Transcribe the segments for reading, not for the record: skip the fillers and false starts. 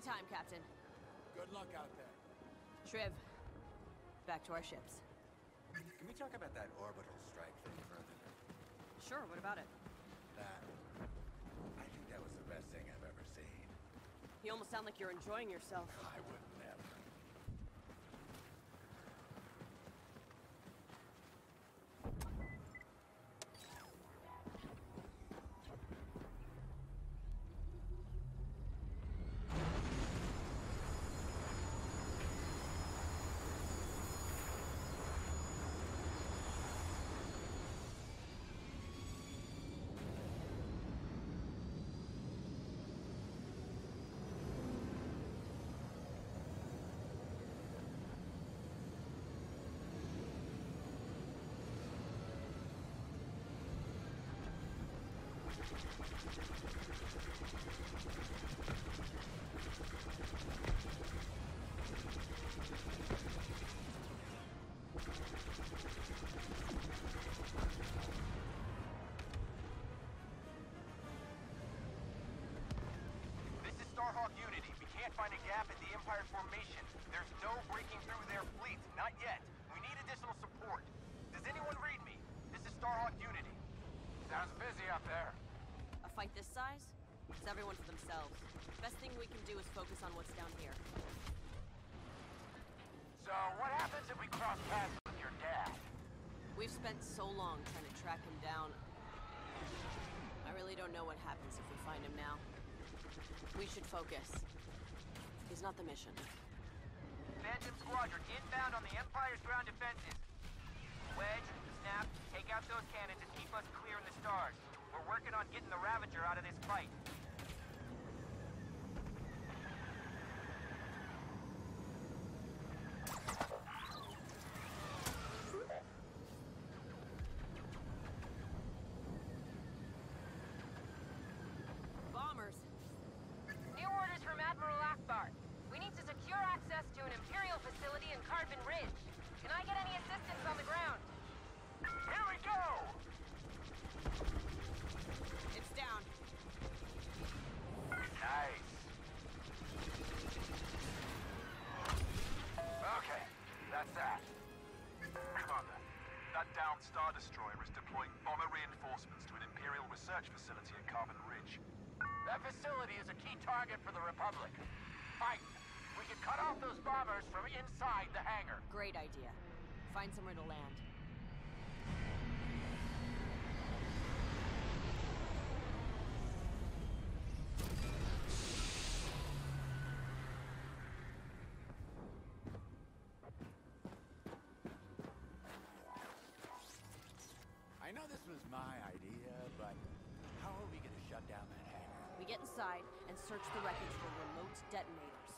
Anytime, Captain. Good luck out there. Shriv, back to our ships. Can we talk about that orbital strike thing for a minute? Sure, what about it? That... I think that was the best thing I've ever seen. You almost sound like you're enjoying yourself. I would never. Starhawk Unity. We can't find a gap in the Empire formation. There's no breaking through their fleet. Not yet. We need additional support. Does anyone read me? This is Starhawk Unity. Sounds busy up there. A fight this size? It's everyone for themselves. Best thing we can do is focus on what's down here. So, what happens if we cross paths with your dad? We've spent so long trying to track him down. I really don't know what happens if we find him now. We should focus. He's not the mission. Phantom Squadron inbound on the Empire's ground defenses. Wedge, Snap, take out those cannons and keep us clear in the stars. We're working on getting the Ravager out of this fight. Bombers! New orders from Admiral Akbar. We need to secure access to an Imperial facility in Carbon Ridge. Can I get any assistance on the ground? Here we go! It's down. Nice. Okay, that's that. Commander, that downed Star Destroyer is deploying bomber reinforcements to an Imperial research facility at Carbon Ridge. That facility is a key target for the Republic. Fight! We can cut off those bombers from inside the hangar. Great idea. Find somewhere to land. I know this was my idea, but how are we gonna shut down that hangar? We get inside and search the wreckage for remote detonators.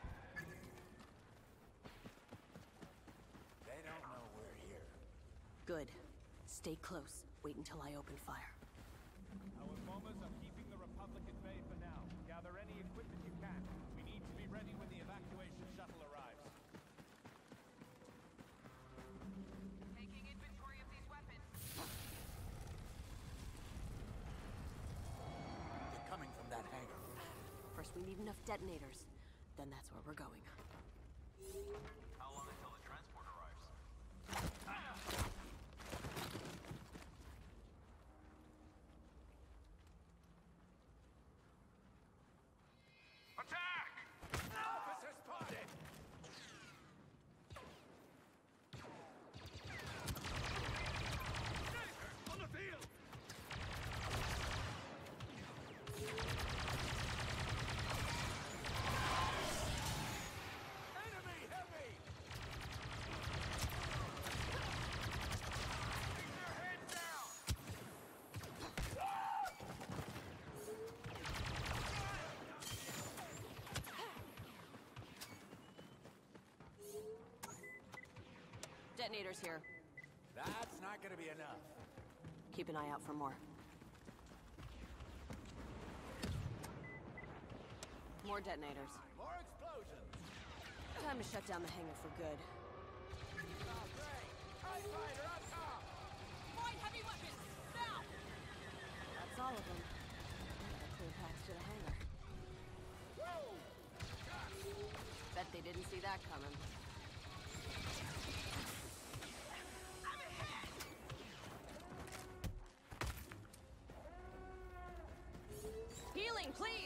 They don't know we're here. Good. Stay close. Wait until I open fire. Our bombers are keeping the Republic at bay for now. Gather any equipment you can. We need to be ready when the evacuation shuttle arrives. Taking inventory of these weapons. They're coming from that hangar. First, we need enough detonators. Then that's where we're going. How long until the transport arrives? Attack! Officer spotted! On the field! Enemy heavy! Keep their heads down! Detonators here. That's not gonna be enough. Keep an eye out for more. More detonators. More explosions! Time to shut down the hangar for good. Oh, great! TIE fighter on top! Find heavy weapons! Now! That's all of them. A clear path to the hangar. Woo! Bet they didn't see that coming. Healing, please!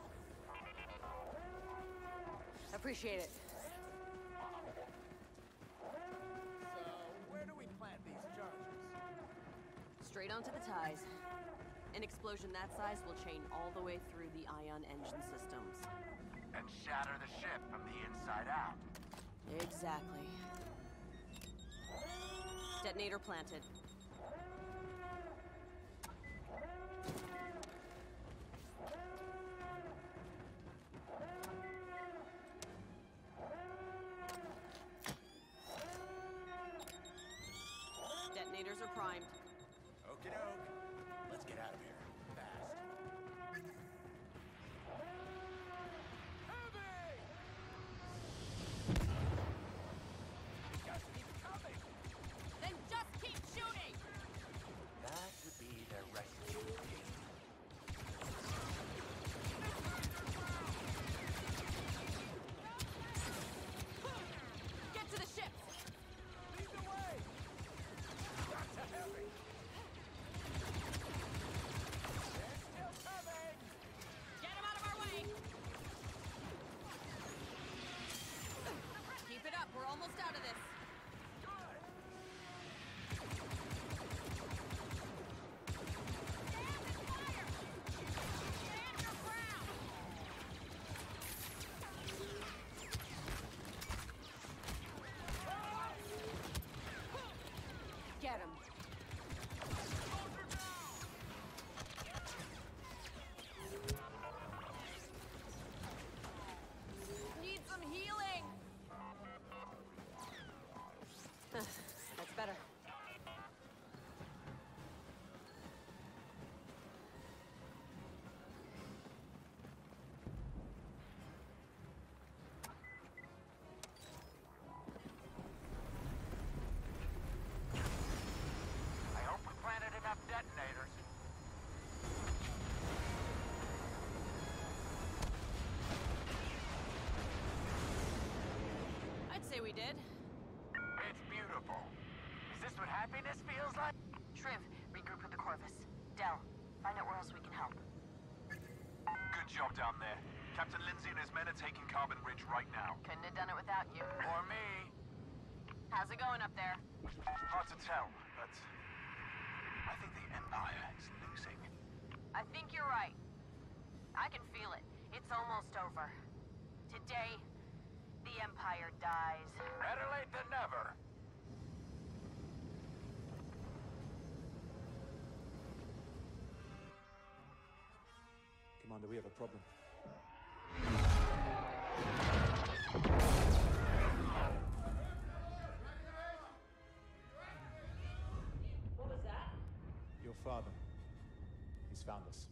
Appreciate it. So, where do we plant these charges? Straight onto the ties. An explosion that size will chain all the way through the ion engine systems. And shatter the ship from the inside out. Exactly. Detonator planted. Detonators are primed. Okie doke. Let's get out of here. Fast. Heavy! These guys keep coming! Then just keep shooting! That would be their recipe. Get to the ship! Lead the way! Got to heavy! They're still coming! Get him out of our way! Keep it up, we're almost out of this. Good! Stand and fire! Stand your ground! Get him. Need some healing. That's better. I hope we planted enough detonators. I'd say we did. It's beautiful. Is this what happiness feels like? Triv, regroup with the Corvus. Del, find out where else we can help. Good job down there. Captain Lindsay and his men are taking Carbon Ridge right now. Couldn't have done it without you. Or me. How's it going up there? Hard to tell, but I think the Empire is losing. I think you're right. I can feel it. It's almost over. Today, the Empire dies. Better late than never. Commander, we have a problem. What was that? Your father. He's found us.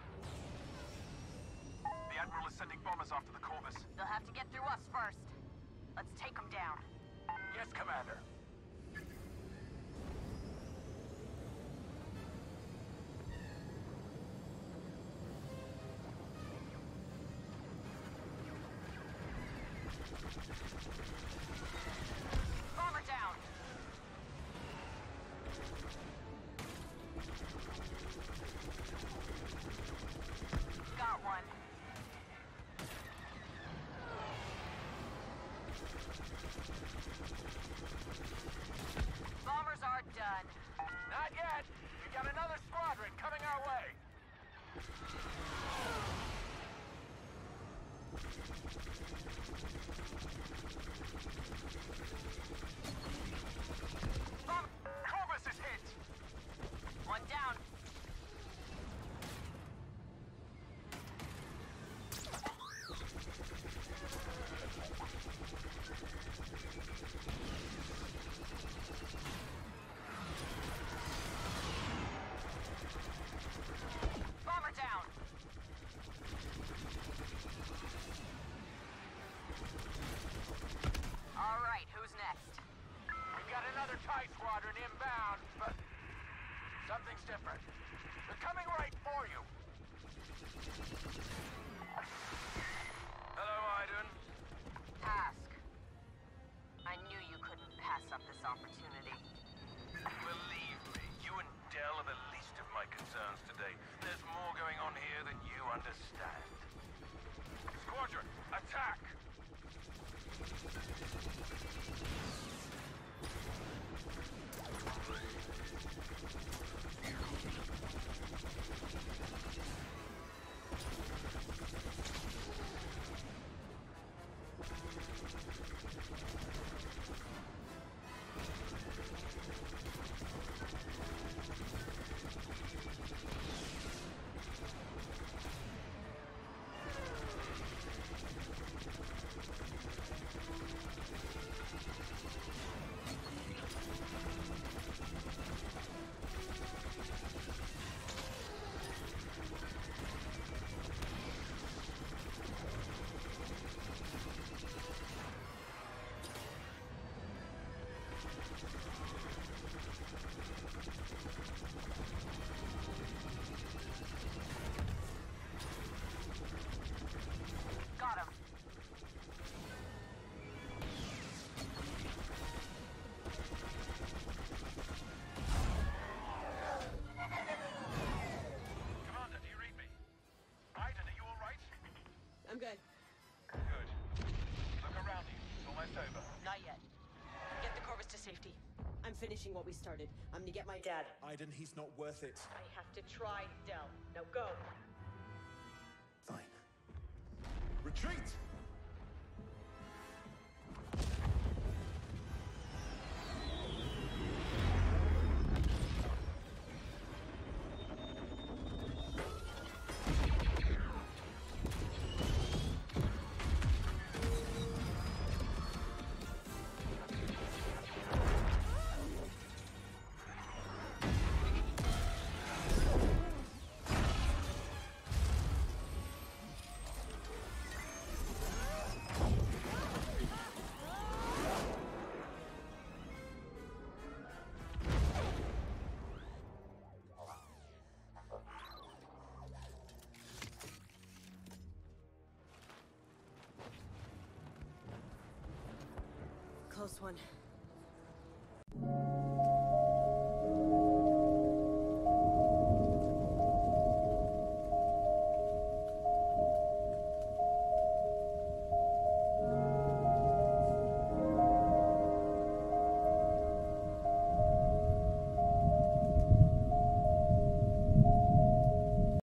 The Admiral is sending bombers after the Corvus. They'll have to get through us first. Let's take them down. Yes, Commander. Bomber down. Got one. Bombers are done. Not yet. We got another squadron coming our way. Corvus is hit! One down. Bomber down. All right, who's next? We got another TIE squadron inbound, but something's different. They're coming right for you. Hello, Iden. Ask. I knew you couldn't pass up this opportunity. Believe me, you and Dell are the least of my concerns today. There's more going on here than you understand. Squadron, attack! Got him. Commander, do you read me? Aiden, are you all right? I'm good. Good. Look around you. It's almost over. Not yet. Get the Corvus to safety. I'm finishing what we started. I'm gonna get my dad. Aiden, he's not worth it. I have to try, Del. Now go. Fine. Retreat! Close one.